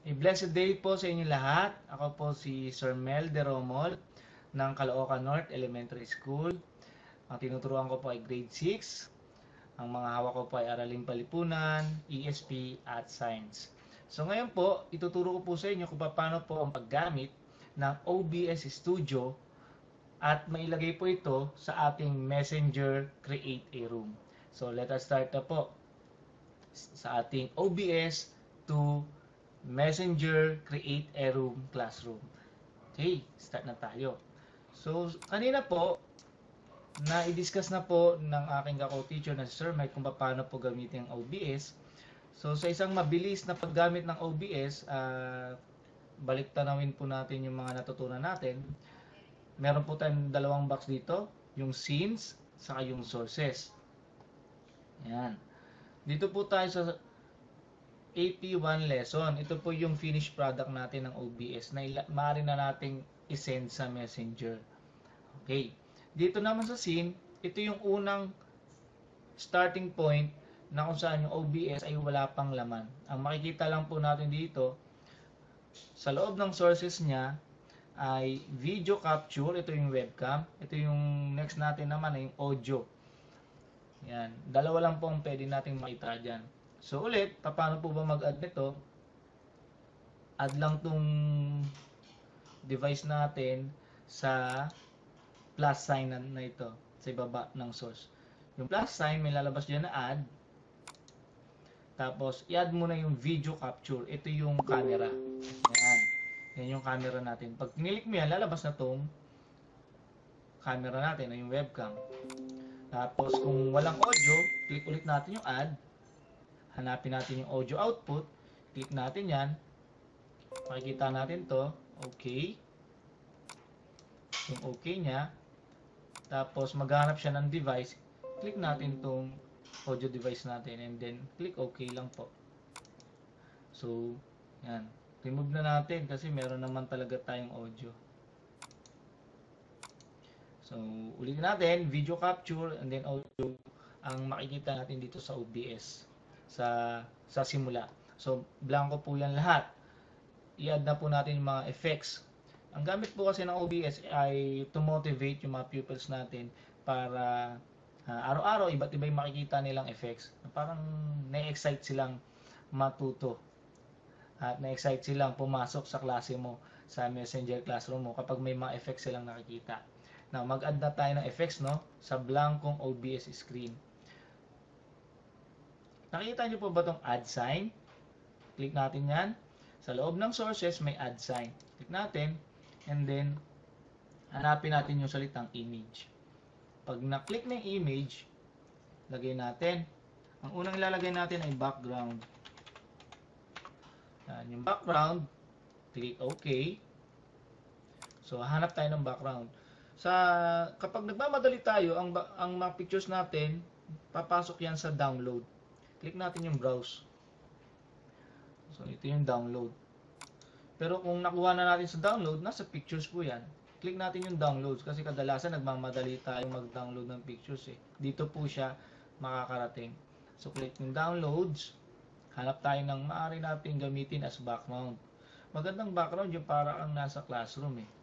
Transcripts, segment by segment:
Blessed day po sa inyo lahat. Ako po si Sir Mel De Romol ng Caloocan North Elementary School. Ang tinuturuan ko po ay grade 6. Ang mga hawak ko po ay Araling Palipunan, ESP at Science. So ngayon po, ituturo ko po sa inyo kung paano po ang paggamit ng OBS Studio at mailagay po ito sa ating Messenger Create a Room. So let us start na po sa ating OBS to Messenger Create a Room Classroom. Okay, start na tayo. So, kanina po, na-discuss na po ng aking kako-teacher na si Sir Mike kung paano po gamitin ang OBS. So, sa isang mabilis na paggamit ng OBS, balik tanawin po natin yung mga natutunan natin. Meron po tayong dalawang box dito, yung scenes, saka yung sources. Yan. Dito po tayo sa AP1 lesson. Ito po yung finished product natin ng OBS na maaari na nating isend sa Messenger. Okay. Dito naman sa scene, ito yung unang starting point na kung saan yung OBS ay wala pang laman. Ang makikita lang po natin dito, sa loob ng sources niya ay video capture, ito yung webcam. Ito yung next natin naman ay yung audio. Yan. Dalawa lang po ang pwede nating makita dyan. So ulit, paano po ba mag-add nito? Add lang tong device natin sa plus sign na ito sa ibaba ng source. Yung plus sign, may lalabas dyan na add. Tapos, i-add mo na yung video capture. Ito yung camera. Yan. Yan yung camera natin. Pag kinilik mo yan, lalabas na tong camera natin, na yung webcam. Tapos, kung walang audio, click ulit natin yung add. Hanapin natin yung audio output. Click natin yan. Makikita natin to. Okay. Yung okay niya. Tapos maghanap siya ng device. Click natin tong audio device natin. And then click okay lang po. So, yan. Remove na natin kasi meron naman talaga tayong audio. So, ulitin natin. Video capture and then audio ang makikita natin dito sa OBS. Sa simula. So, blanco po yan lahat. I-add na po natin yung mga effects. Ang gamit po kasi ng OBS ay to motivate yung mga pupils natin para araw-araw iba't iba yung makikita nilang effects. Parang na-excite silang matuto at na-excite silang pumasok sa klase mo, sa Messenger classroom mo kapag may mga effects silang nakikita. Now, mag-add na tayo ng effects sa blankong OBS screen. Nakikita nyo po ba itong add sign? Click natin yan. Sa loob ng sources, may add sign. Click natin. And then, hanapin natin yung salitang image. Pag na-click na yung image, lagay natin. Ang unang ilalagay natin ay background. Yan, yung background. Click OK. So, hanap tayo ng background. Kapag nagmamadali tayo, ang mga pictures natin, papasok yan sa download. Click natin yung browse. So, ito yung download. Pero kung nakuha na natin sa download, nasa pictures po yan. Click natin yung downloads kasi kadalasan nagmamadali tayo mag-download ng pictures eh. Dito po siya makakarating. So, click yung downloads. Hanap tayo ng maaari natin gamitin as background. Magandang background yung para ang nasa classroom eh.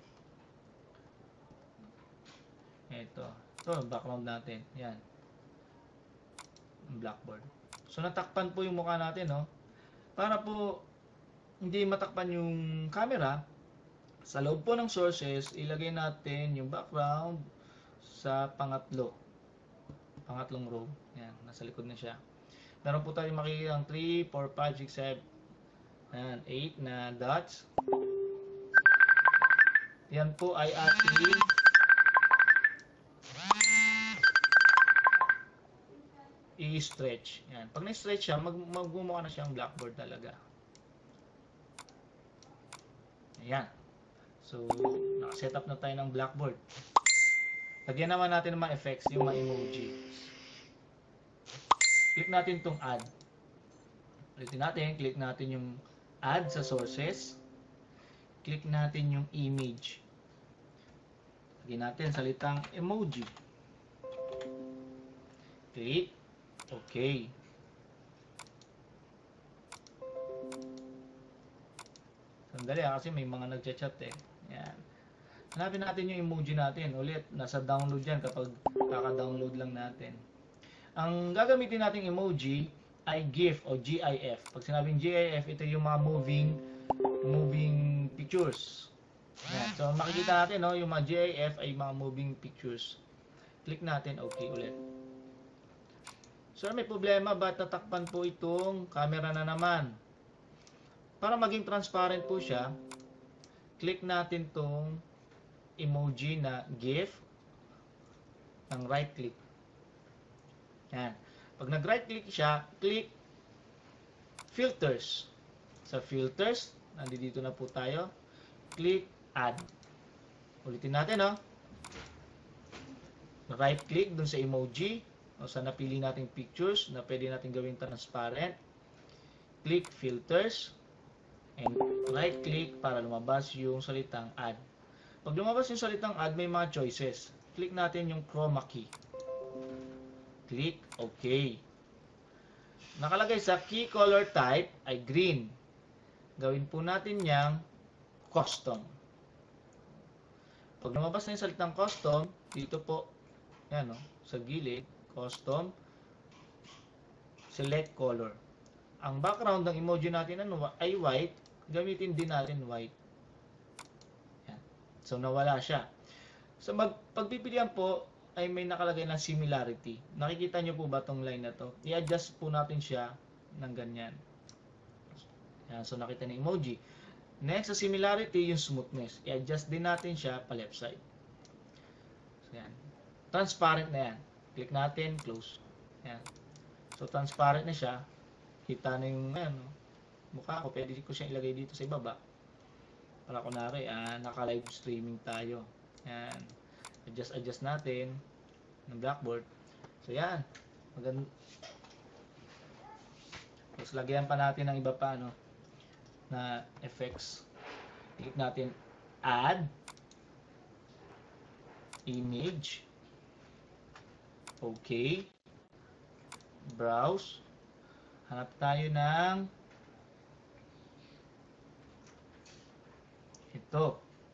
Ito background natin. Yan. Blackboard. So, natakpan po yung mukha natin, no? Para po hindi matakpan yung camera, sa loob po ng sources, ilagay natin yung background sa pangatlong row. Yan, nasa likod na siya. Meron po tayong makikita ng 3, 4, 5, 6, 7, 8 na dots. Yan po ay ating i-stretch. Yan. Pag na-stretch siya, magmumukha na siyang blackboard talaga. Ayan. So, nakaset up na tayo ng blackboard. Lagyan naman natin ng mga effects, yung mga emoji. Click natin itong add. Ulitin natin, click natin yung add sa sources. Click natin yung image. Lagyan natin salitang emoji. Click. Okay. Sandali kasi may mga nagchat-chat eh. Yan. Hanapin natin yung emoji natin. Ulit, nasa download yan kapag kaka-download lang natin. Ang gagamitin nating emoji ay GIF o GIF. Pag sinabing GIF, ito yung mga moving pictures. Yan. So makikita natin, no, yung mga GIF ay mga moving pictures. Click natin, okay ulit. Sir, may problema ba? Tatakpan po itong camera na naman. Para maging transparent po siya, click natin tong emoji na GIF ng right click. Yan. Pag nag-right click siya, click filters. Sa filters, nandito na po tayo. Click add. Ulitin natin, no? Right click dun sa emoji o sa napili nating pictures na pwede natin gawing transparent. Click filters and right click para lumabas yung salitang add. Pag lumabas yung salitang add, may mga choices. Click natin yung chroma key. Click OK. Nakalagay sa key color type ay green. Gawin po natin yang custom. Pag lumabas na yung salitang custom, dito po, yan, no, sa gilid, custom, select color. Ang background ng emoji natin ay white, gamitin din natin white. Yan. So, nawala siya. So, pagpipilian po, ay may nakalagay na similarity. Nakikita nyo po ba tong line na to? I-adjust po natin siya ng ganyan. Yan. So, nakita na emoji. Next, sa similarity, yung smoothness. I-adjust din natin siya pa left side. So, yan. Transparent na yan. Click natin, close. Yan. So, transparent na siya. Kita na yung mukha ko. Pwede ko siyang ilagay dito sa ibaba. Para kunwari, naka-live streaming tayo. Yan. Adjust natin ng blackboard. So, yan. Maganda. Tapos, lagyan pa natin ng iba pa, na effects. Click natin, add, image, okay, browse, hanap tayo ng ito,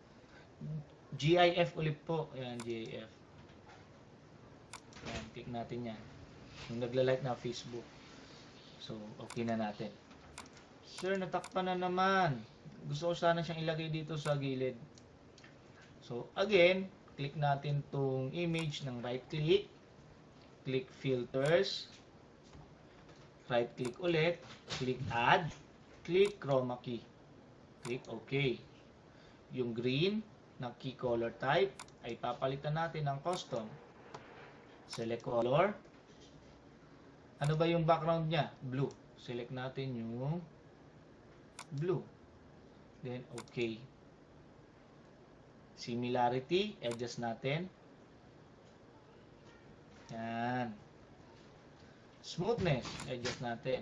GIF ulit po. Ayan, GIF. Ayan, click natin yan. Yung nagla-like na Facebook. So, okay na natin. Sir, natakpan na naman. Gusto ko sana siyang ilagay dito sa gilid. So, again, click natin tong image ng right click. Click filters. Right click ulit. Click add. Click chroma key. Click OK. Yung green na key color type ay papalitan natin ng custom. Select color. Ano ba yung background niya? Blue. Select natin yung blue. Then, okay. Similarity, adjust natin. Yan. Smoothness, adjust natin.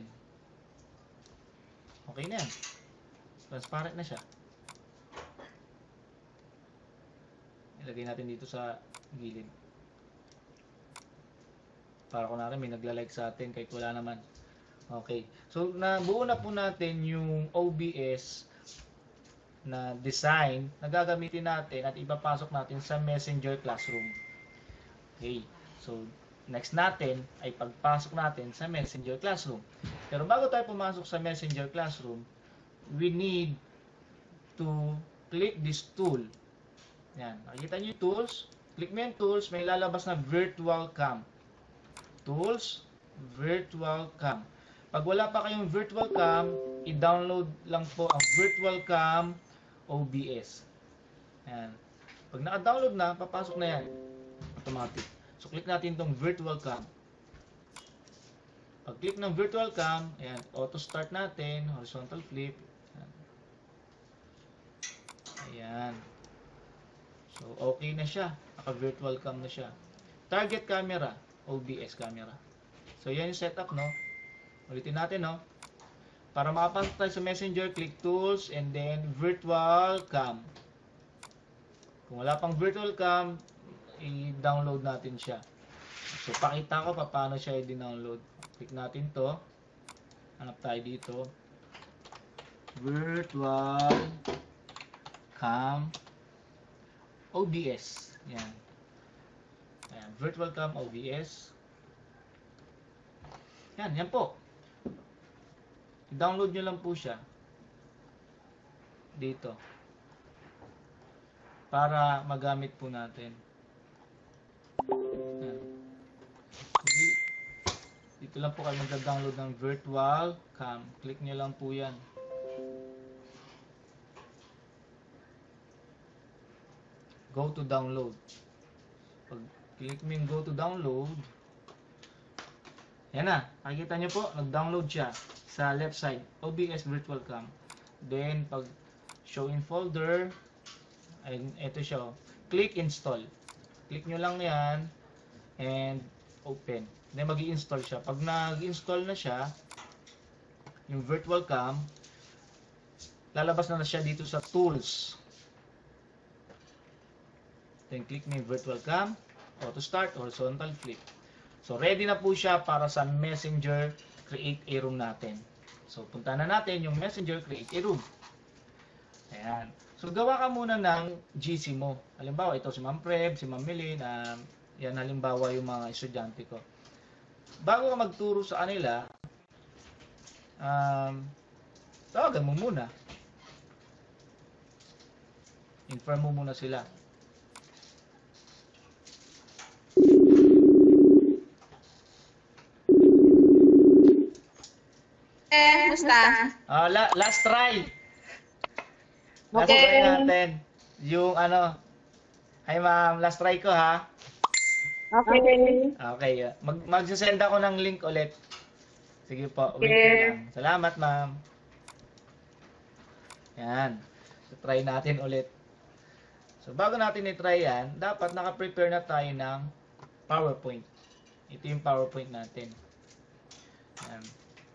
Okay na yan. Transparent na siya. Ilagay natin dito sa gilid. Para kunwari may nagla-like sa atin kahit wala naman. Okay. So, nabuo na po natin yung OBS na design na gagamitin natin at ipapasok natin sa Messenger Classroom. Okay. So, next natin ay pagpasok natin sa Messenger Classroom. Pero bago tayo pumasok sa Messenger Classroom, we need to click this tool. Yan. Nakikita nyo yung tools. Click mo yung tools. May lalabas na virtual cam. Tools, virtual cam. Pag wala pa kayong virtual cam, i-download lang po ang virtual cam OBS. Ayan. Pag naka-download na, papasok na yan. Automatic. So, click natin itong virtual cam. Pag click ng virtual cam, ayan, auto-start natin, horizontal flip. Ayan. Ayan. So, okay na siya. Naka-virtual cam na siya. Target camera, OBS camera. So, yan yung setup, no? Ulitin natin, no? Para makapasok tayo sa Messenger, click Tools and then Virtual Cam. Kung wala pang Virtual Cam, i-download natin siya. So, pakita ko paano siya i-download. Click natin to. Hanap tayo dito. Virtual Cam OBS. Yan. Ayan, Virtual Cam OBS. Yan po. I-download nyo lang po siya dito para magamit po natin. Yan. Dito lang po kayo mag-download ng Virtual Cam. Click nyo lang po yan. Go to download. Pag click mo yung go to download, yan na. Nakikita nyo po, nag-download siya sa left side, OBS Virtual Cam. Then, pag show in folder, ay, ito siya. Click install. Click nyo lang yan and open. Then, mag-i-install siya. Pag nag-install na siya, yung Virtual Cam, lalabas na siya dito sa tools. Then, click mo yung Virtual Cam, auto start, horizontal flip. So, ready na po siya para sa Messenger Create a Room natin. So, punta na natin yung Messenger Create a Room. Ayan. So, gawa ka muna ng GC mo. Halimbawa, ito si Ma'am Preb, si Ma'am Melin, yan halimbawa yung mga estudyante ko. Bago ka magturo sa kanila, tawagan mo muna. Inform mo muna sila. Musta? Last try. Last try natin. Yung ano. Hi ma'am, last try ko ha. Okay. Okay. Magsasend ako ng link ulit. Sige po, wait na lang. Salamat ma'am. Yan. So, try natin ulit. So, bago natin i-try yan, dapat naka-prepare na tayo ng PowerPoint. Ito yung PowerPoint natin. Yan.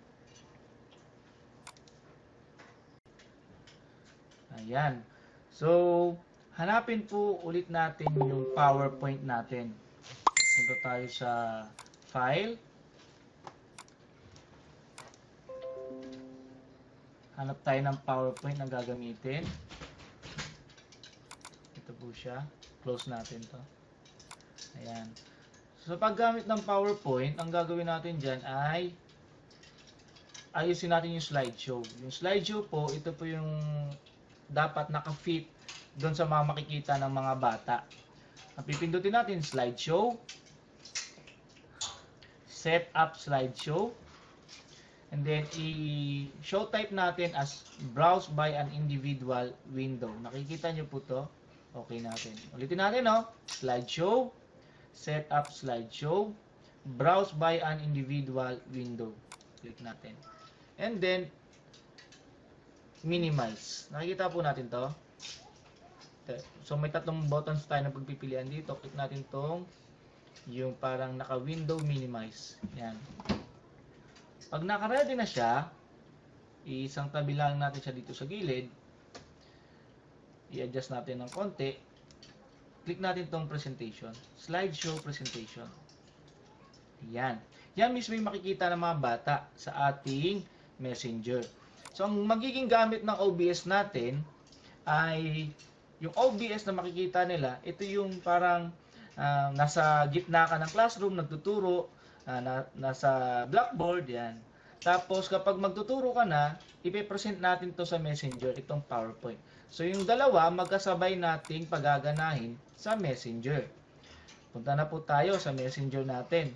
Ayan. So, hanapin po ulit natin yung PowerPoint natin. Punta tayo sa File. Hanap tayo ng PowerPoint na gagamitin. Ito po siya. Close natin to. Ayan. So, paggamit ng PowerPoint, ang gagawin natin dyan ay ayusin natin yung slideshow. Yung slideshow po, ito po yung dapat naka-fit doon sa mga makikita ng mga bata. Ang pipindutin natin, slideshow, set up slideshow, and then i-show type natin as browse by an individual window. Nakikita nyo po to. Okay natin. Ulitin natin, no? Slideshow, set up slideshow, browse by an individual window. Click natin. And then, minimize. Nakikita po natin to. So, may tatlong buttons tayo na pagpipilian dito. Click natin tong yung parang naka-window minimize. Yan. Pag naka-ready na siya, isang tabi lang natin siya dito sa gilid. I-adjust natin ng konti. Click natin tong presentation. Slideshow presentation. Yan. Yan mismo yung makikita ng mga bata sa ating Messenger. So, ang magiging gamit ng OBS natin ay yung OBS na makikita nila, ito yung parang nasa gitna ka ng classroom, nagtuturo, nasa blackboard, yan. Tapos, kapag magtuturo ka na, ipipresent natin to sa Messenger, itong PowerPoint. So, yung dalawa, magkasabay nating pagaganahin sa Messenger. Punta na po tayo sa Messenger natin.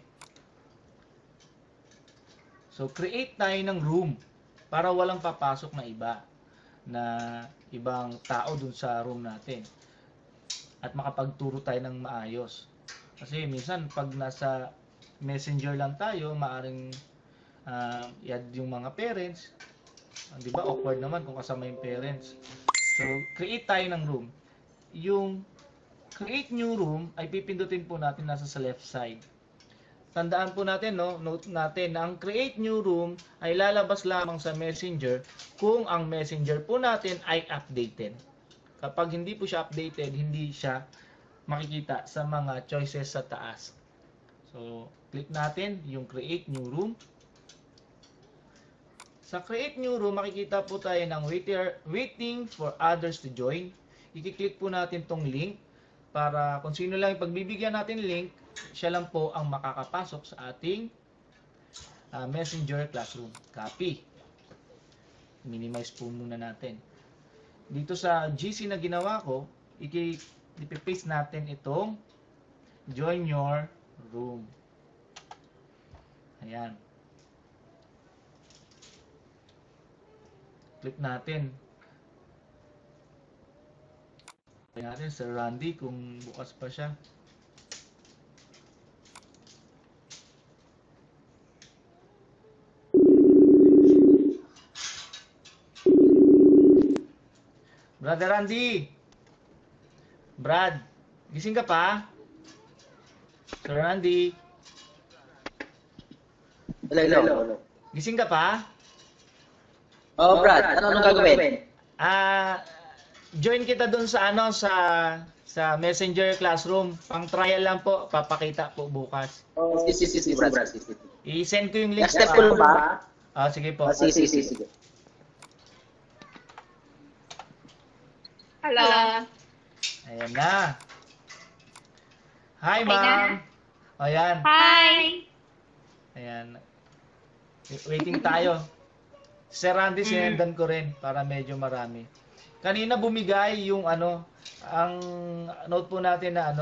So, create tayo ng room para walang papasok na iba, na ibang tao dun sa room natin. At makapagturo tayo ng maayos. Kasi minsan, pag nasa Messenger lang tayo, maaring i-add yung mga parents. Di ba? Awkward naman kung kasama yung parents. So, create tayo ng room. Yung create new room ay pipindutin po natin nasa sa left side. Tandaan po natin, no? Note natin na ang create new room ay lalabas lamang sa Messenger kung ang Messenger po natin ay updated. Kapag hindi po siya updated, hindi siya makikita sa mga choices sa taas. So, click natin yung create new room. Sa create new room, makikita po tayo ng waiting for others to join. I-click po natin tong link para kung sino lang yung pagbibigyan natin link, siya lang po ang makakapasok sa ating Messenger Classroom. Copy. Minimize po muna natin. Dito sa GC na ginawa ko, ipipaste natin itong join your room. Ayan. Click natin. Click natin Sir Randy kung bukas pa siya. Brother Randy. Brad, gising ka pa? Sir Randy. Hello. Gising ka pa? Oh, Brad, anong gagawin? Join kita dun sa sa Messenger Classroom. Pang trial lang po, papakita po bukas. Oh, sige, Brad. I-send ko yung link. Next step ko ba? Sige po. Sige. Hello. Ayan na. Hi, Okay ma'am. Ayan. Hi. Ayan. Waiting tayo. Sir Randy, sinendan ko rin para medyo marami. Kanina bumigay yung ang note po natin na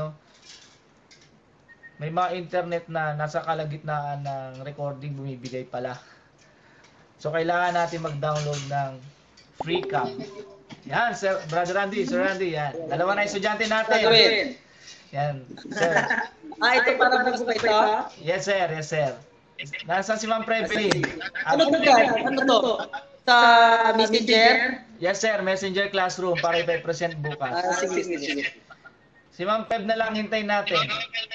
may mga internet na nasa kalagitnaan ng recording bumibigay pala. So kailangan natin mag-download ng FreeCam. Yan, Sir Sir Randy, yan. Dalawa na estudyante natin. Yan, sir. Ito para bukas ba ito? Yes, sir. Nasaan si Ma'am Prevelyn? Ano to, Brad? Ano to? Sa Messenger? Yes, sir. Messenger Classroom para i-present bukas. Sige. Si Ma'am Peb na lang hintayin natin.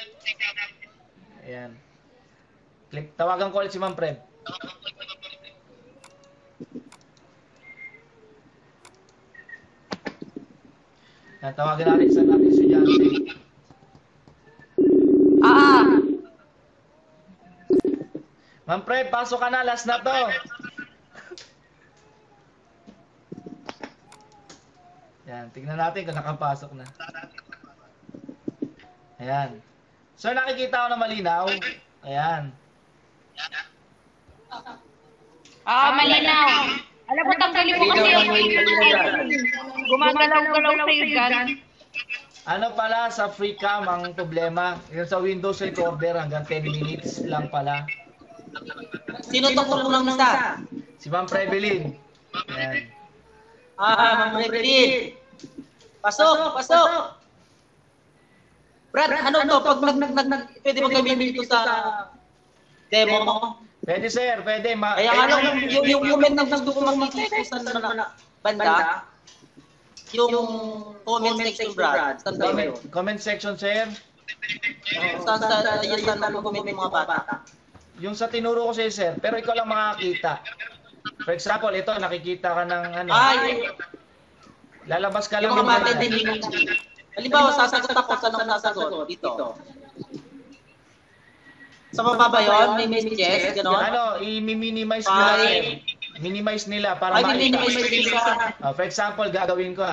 Ayan. Tawagan ko ulit si Ma'am Peb. Tawagan natin sa natin estudyante. Ma'am Peb, pasok ka na. Last na to. Ayan, tignan natin kung nakapasok na. Ayan. So, nakikita ko na malinaw. Ayan. Malinaw. Alam mo, tanggalin mo kasi yung gumagalaw-galaw sa'yo dyan. Ano pala sa FreeCam ang problema? Yung sa Windows Recorder hanggang 10 minutes lang pala. Sino to ng isa? Si Ma'am Prevelyn. Ayan. Ma'am Prevelyn. Pasok. Brad, ano to? Pag pwede mo gamitin ito sa demo mo? Pwede sir, pwede. Kaya yung comment na gusto ko makikita sa banda, yung comment section, Brad. Comment section sir. Saan mo comment yung mga bata? Yung sa tinuro ko sa'yo sir, pero ikaw lang makakita. For example, ito, nakikita ka ng lalabas ka lang. Yung mga bata din. Halimbawa, sasagot ako sa nang nasagot dito. Sa baba ba yun? May messages? Gano'n? I-minimize nila sir. Minimize nila para makita. Minimize nila. For example, gagawin ko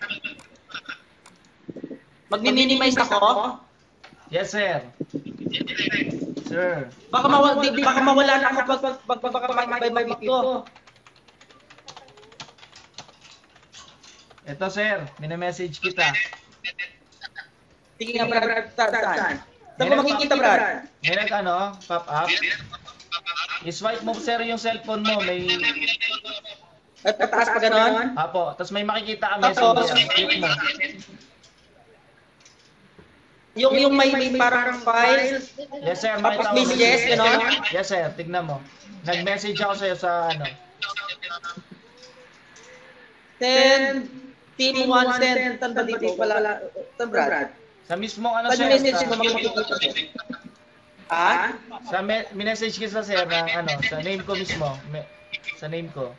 Mag-minimize ako? Yes sir. Sir. Baka mawala na ako pag may ito. Ito sir, mini-message kita. Sige nga, Brad. Saan? Saan ko makikita, Brad? May pop up. I-swipe mo sir yung cellphone mo, may At pataas pa gano'n? Apo, tapos may makikita ka message. Click mo. Yung may parang files. Yes sir, Tapos makita mo. messages, gano'n? Yes sir, tignan mo. Nag-message ako sa'yo sa Send Team 1 send. Saan ba dito pala? Saan, Brad? Sa mismo Saan sir. yung message mo makikita? Sa message kita sir ng sa name ko mismo. Sa name ko.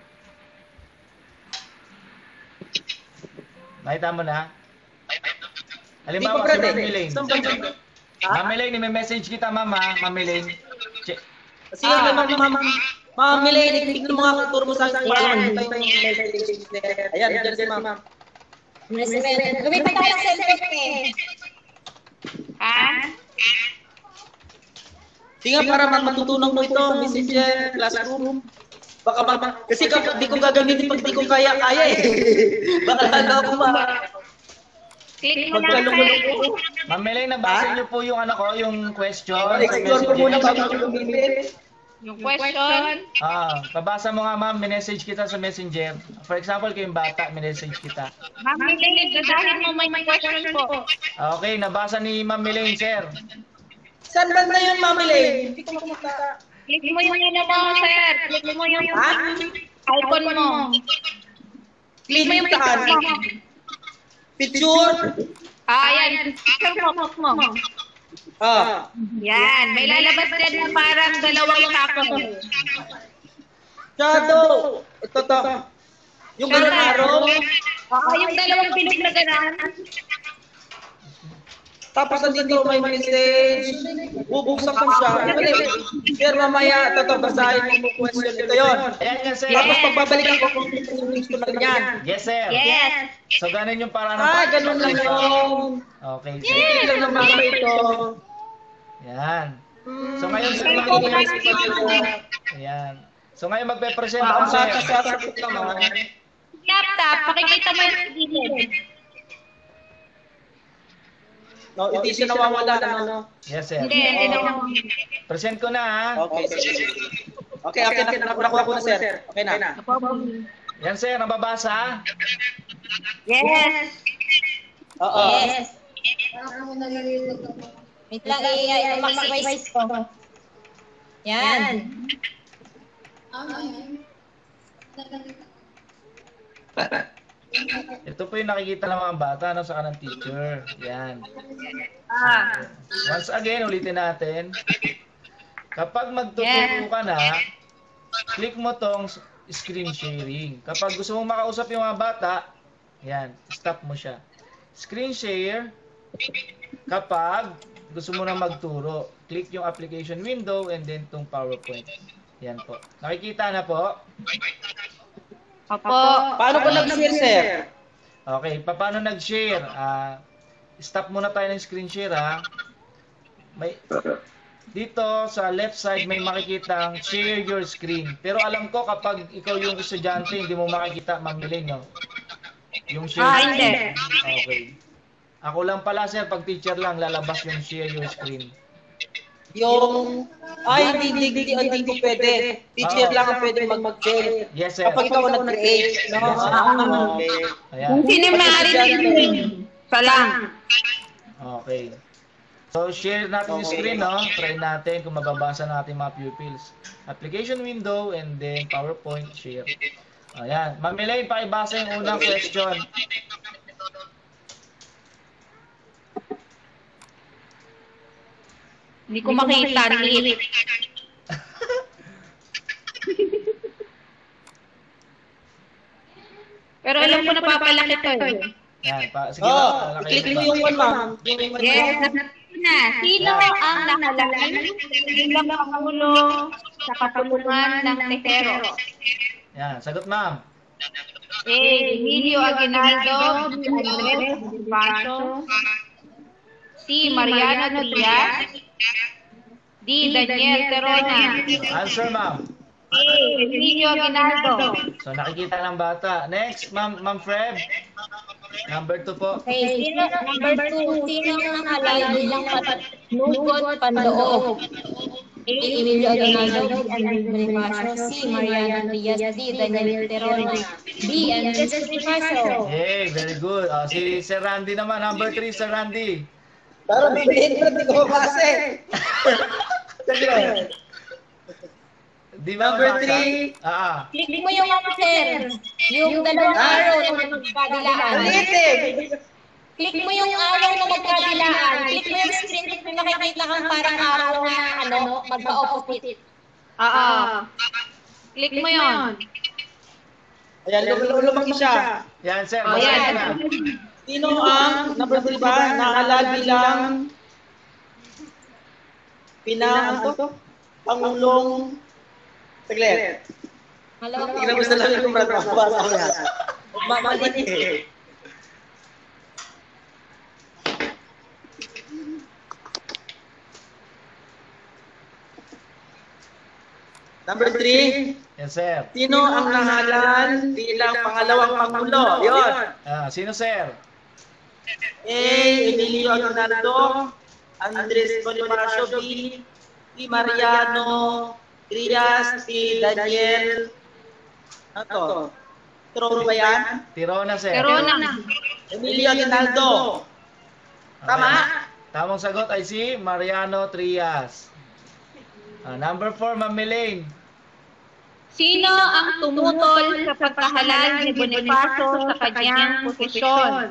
Nakita mo na? Halimbawa si Ma'am Elaine. Ma'am Elaine, may message kita mama. Ma'am Elaine. Sige, mama. Ma'am Milene, tignan mo nga, turo mo sa akin. Yan. Ayan, dyan si ma'am. Lumipat ako sa selfie. Ha? Sige para matutunan mo ito, Messenger, Classroom. Baka kasi di ko gagamitin pag di ko kaya eh. Baka ako Click mo lang, sir. Ma'am Melay, nabasa niyo po yung yung question sa explore ko muna Messenger. bago ko gamitin. Yung question. Pabasa mo nga ma'am, minessage kita sa Messenger. For example, kayong bata, minessage kita. Ma'am Milene, dahil mo may question po. Okay, nabasa ni Ma'am Melay, sir. Saan ba na yun, Ma'am Milene? Hindi ko makita. Click mo yung mo, sir. Click mo yung icon mo. Click mo yung saan? Picture? Yan. Picture mo. Yan. May lalabas din na parang dalawang tapo. Shadow. Ito to. Yung ganun araw. Yung dalawang pinig na gano'n. Tapos nandito may message. Bubuksan ko siya. Pero mamaya, ito basahin mo question. Ito yun. Ayan nga, sir. Tapos pagbabalikan ko kung gusto na yan. Yes, sir. Yes. So, ganun yung parang Ganun lang yun. Okay, sir. Hindi lang naman ito. Yan. So, ngayon, sir, Ayan. So, ngayon magpe-present ako, Ang sir. sasagot naman. Laptop, pakikita mo yung gilid. No, hindi siya nawawala na, no? Yes, sir. Hindi naman. Present ko na, ha? Okay. Okay, nakuha ko na, sir. Okay na. Yan, sir. Nababasa? Yes. Oo. Yes. Wait lang, i-maximize ko. Yan. Ito po yung nakikita ng mga bata sa kanang teacher. Yan. Once again, ulitin natin. Kapag magtuturo ka na, click mo tong screen sharing. Kapag gusto mong makausap yung mga bata, yan, stop mo siya. Screen share, kapag gusto mo na magturo, click yung application window and then tong PowerPoint. Yan po. Nakikita na po? Opo. Paano ko nag-share, sir? Okay, paano nag-share? Stop muna tayo ng screen share, ha. Dito sa left side may makikitang share your screen. Pero alam ko kapag ikaw yung estudyante, hindi mo makikita, Ma'am Milene, no? Yung share Hindi. Okay. Ako lang pala, sir, pag teacher lang, lalabas yung share your screen. Yung, hindi ko pwede. Teacher lang ang pwede mag-share. Yes, sir. Kapag ikaw nag-create, no? Okay. Ayan. Hindi maaari sa lang. Okay. So, share natin yung screen, no? Try natin kung mababasa natin mga pupils. Application window and then PowerPoint share. Ayan. Ma'am Elaine, pakibasa yung unang question. Hindi ko makita. Nilit. Pero alam ko napapalaki to eh. Yan. Sige, lalaki I-click mo ba? yung one, ma'am. Yung one, Yes, na. Sino ang nakalagay bilang pangulo sa kapulungan ng Tesero? Yan. Sagot, ma'am. A. Emilio Aguinaldo, B. Andres Bonifacio, C. Mariano Trias, D. Daniel Terona. Answer, ma'am. A. Emilio Aguinaldo. So, nakikita ng bata. Next, Ma'am Fred. Number 2 po. Okay, number 2, sino ang halal bilang panugot panloob? A. Emilio Aguinaldo, B. Andres Bonifacio, C. Mariano Diaz, D. Daniel Terona, D. Andres Bonifacio. Yay, very good. Si Sir Randy naman. Number 3, Sir Randy. Pero hindi ko mabasa. Di ba? Number 3. Click mo yung sir, yung dalawang arrow na magkadilaan. Click mo yung arrow na magkadilaan. Click mo yung screen na nakikita kang parang arrow na magka-opposite. Click mo yon. Ayan, lumaki siya. Yan, sir. Oh, Basta yan. na. Sino ang, number 3 ba, nahalal bilang Pangulong Saglit. Malawak Tingnan mo sa lamin ko, Brad. Mabasa ko yan. Mali eh. Number 3. Yes, sir. Sino ang nahalan bilang pangalawang pangulo? Yun. Sino, sir? A. Emilio Aguinaldo, Andres Bonifacio, B. Mariano Trias, C. Daniel. Ano to? Turo ba yan? Tirona, sir. Corona. Emilio Aguinaldo. Tama? Tamang sagot ay si Mariano Trias. Number 4, Ma'am Elaine. Sino ang tumutol sa pagkahalal ni Bonifacio sa kanyang posisyon?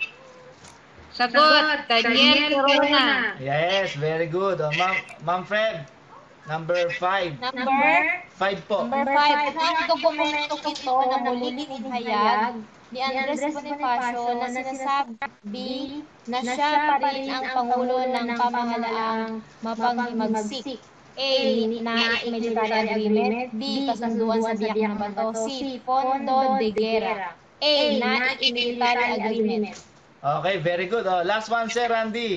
Sagot, Daniel Corona. Yes, very good. Ma'am Fred. Number 5. Number 5 po. Number 5, ang dokumento ito na muling inihayag ni Andres Bonifacio na sinasabi na siya pa rin ang Pangulo ng pamahalaang mapanghimagsik. A. Naik Military Agreement. B. Kasunduan sa Biak na Bato. C. Fondo de Guerra. A. Naik Military Agreement. Okay, very good. Last one, Sir Randy.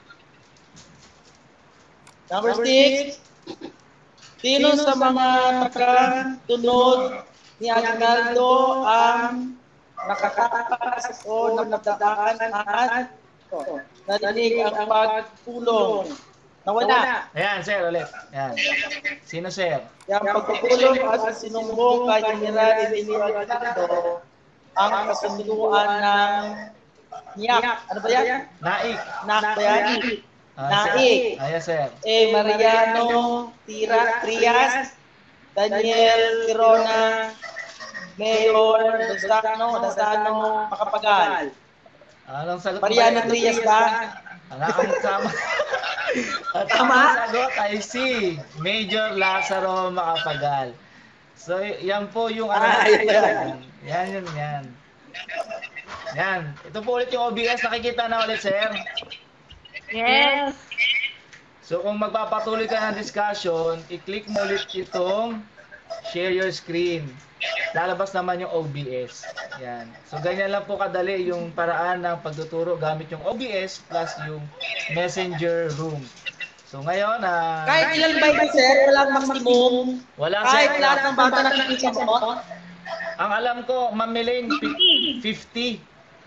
Number 6. Sino sa mga nakatunod ni Aguinaldo ang nakatakas o nagdaan at narinig ang pagpulong? Nawala. Ayan, Sir, ulit. Ayan. Sino, Sir? Yung pagpupulong at sinumbong kay General Emilio Aguinaldo ang kasunduan ng NIAC. Ano ba yan? Naik. NAC ba yan? Naik. Ayan, Sir. A. Mariano Trias, Daniel Corona, Mayor Dasano Makapagal. Anong sagot? Mariano Trias ba? Ang tama. At Tama? ang sagot ay si Major Lazaro Macapagal. So, yan po yung yan. Yan. Yan. Ito po ulit yung OBS. Nakikita na ulit, sir. Yes. So, kung magpapatuloy ka ng discussion, i-click mo ulit itong share your screen. Lalabas naman yung OBS. Yan. So, ganyan lang po kadali yung paraan ng pagtuturo gamit yung OBS plus yung Messenger Room. So, ngayon, Kahit ilan ba ito, sir? Walang maximum. wala, Kahit sir. lahat ng bata nakikita mo. Ang alam ko, Ma'am Elaine, 50.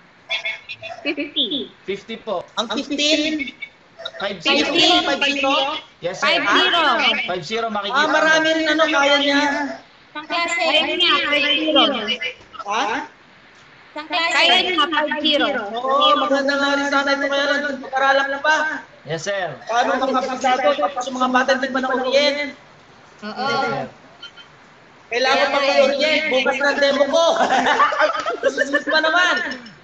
50. 50 po. Ang 15. 50. 50. Yes, sir. 50. 50 makikita. Marami rin kaya niya. Isang klase. Kaya niya, 50. Ha? Isang klase. Kaya niya, 50. Oo, maganda nga rin sana ito kaya rin. Pag-aralan ko pa. Yes, sir. Paano makapagsato tapos yung mga bata din ba na orient? Oo. Yes, sir. Kailangan pa orient. Bukas na demo ko. Susunod pa naman.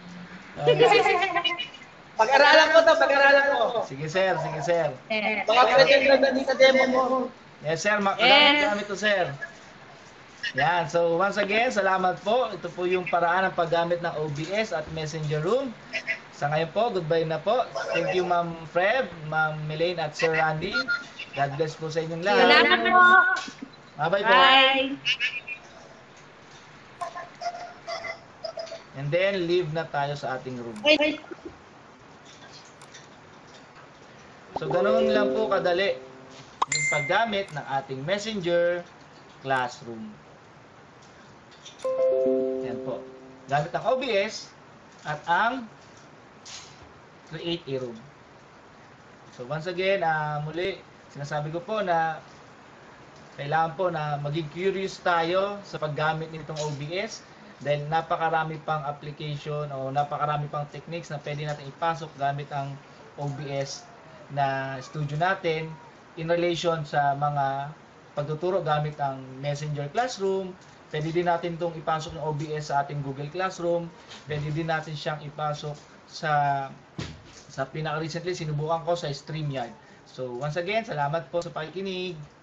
Pag-aralan ko to, pag-aralan ko. Sige, sir. Sige, sir. Baka pwede yung sa demo mo. Yes, sir. Yes. Gamit to, sir. Yan. So, once again, salamat po. Ito po yung paraan ng paggamit ng OBS at Messenger Room. Sa ngayon po, goodbye na po. Thank you, Ma'am Fred, Ma'am Elaine, at Sir Randy. God bless po sa inyong lahat. Salamat po. Bye-bye po. Bye. And then, leave na tayo sa ating room. So, ganoon lang po kadali yung paggamit ng ating Messenger Classroom. Yan po. Gamit ang OBS at ang Create a Room. So, once again, muli, sinasabi ko po na kailangan po na maging curious tayo sa paggamit nitong OBS dahil napakarami pang application o napakarami pang techniques na pwede natin ipasok gamit ang OBS na studio natin in relation sa mga pagtuturo gamit ang Messenger Classroom. Pwede din natin itong ipasok ng OBS sa ating Google Classroom. Pwede din natin siyang ipasok sa pinaka-recently sinubukan ko sa StreamYard. So once again, salamat po sa pakikinig.